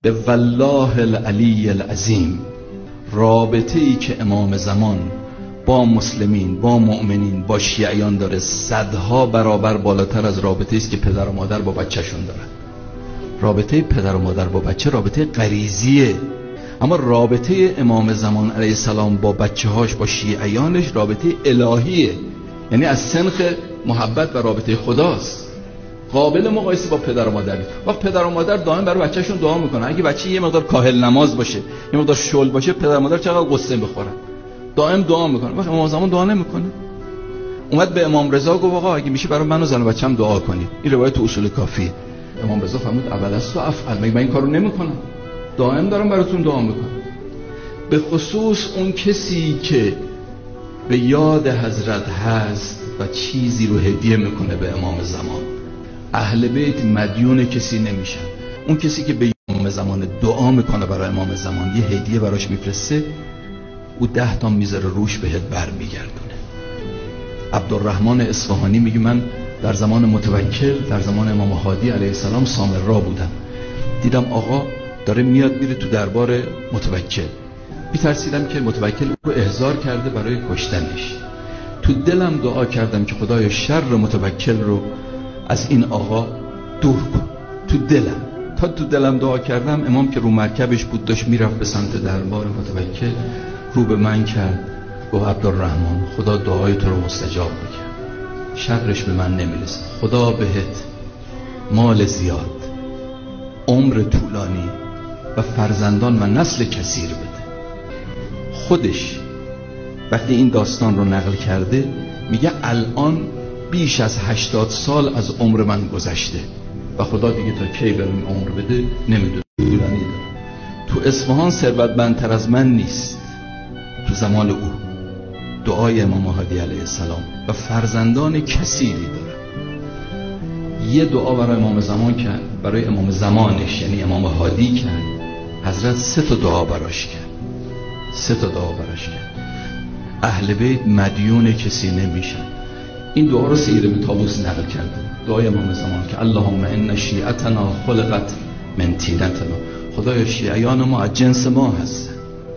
به والله العلی العظیم رابطه ای که امام زمان با مسلمین، با مؤمنین، با شیعیان داره صدها برابر بالاتر از رابطه است که پدر و مادر با بچه‌شون دارن. رابطه پدر و مادر با بچه رابطه غریزیه، اما رابطه امام زمان علیه السلام با بچه‌هاش، با شیعیانش رابطه الهیه، یعنی از سنخ محبت و رابطه خداست، قابل مقایسه با پدر و مادر نیست. وقت پدر و مادر دائم برای بچه‌شون دعا میکنن، اگه بچه یه مقدار کاهل نماز باشه، یه مقدار شل باشه، پدر و مادر چقدر قصه میخورن، دائم دعا میکنن. وقت امام زمان دعا نمیکنه. اومد به امام رضا گفت آقا اگه میشه برای من و زن و بچه‌م دعا کنید. این روایت تو اصول کافیه. امام رضا فرمود اول است و افعل، مگه من این کارو نمیکنم؟ دائم دارم براتون دعا میکنم. به خصوص اون کسی که به یاد حضرت هست و چیزی رو هدیه میکنه به امام زمان. اهل بیت مدیون کسی نمیشن. اون کسی که به امام زمان دعا میکنه برای امام زمان، یه هدیه براش میفرسته، او 10 تا میذاره روش بهت برمیگردونه. عبدالرحمن اصفهانی میگه من در زمان متوکل، در زمان امام هادی علیه السلام سامرا بودم، دیدم آقا داره میاد میره تو دربار متوکل، میترسیدم که متوکل رو احضار کرده برای کشتنش. تو دلم دعا کردم که خدایا شر متوکل رو از این آقا دور کن. تو دلم دعا کردم، امام که رو مرکبش بود داشت میرفت به سمت دربار متوکل، رو به من کرد گفت عبدالرحمن خدا دعای تو رو مستجاب میکرد، شرش به من نمیرسه، خدا بهت مال زیاد، عمر طولانی و فرزندان و نسل کثیر بده. خودش وقتی این داستان رو نقل کرده میگه الان بیش از 80 سال از عمر من گذشته و خدا دیگه تا کی برام عمر بده نمیدونه، طولانی داره. تو اصفهان ثروتمندتر از من نیست. تو زمان او دعای امام هادی علیه السلام و فرزندان کثیری داره. یه دعا برای امام زمان کرد، برای امام زمانش یعنی امام هادی کرد، حضرت 3 تا دعا براش کرد. اهل بیت مدیون کسی نمیشن. این دعا رو سید ابن طاووس نقل کرده، دعای امام زمان که اللهم ان شیعتنا خلقت من طینتنا، خدایا شیعیان ما از جنس ما هستن،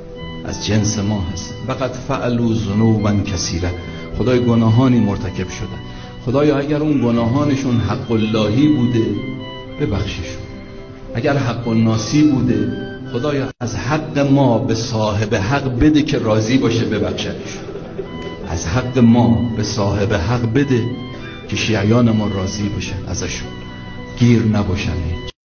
وقد فعلوا ذنوبا کثیره، خدای گناهانی مرتکب شدن، خدایا اگر اون گناهانشون حق اللهی بوده ببخششون، اگر حق الناسی بوده خدایا از حق ما به صاحب حق بده که راضی باشه ببخشدش، از حق ما به صاحب حق بده که شیعیان ما راضی باشن ازشون، گیر نباشن.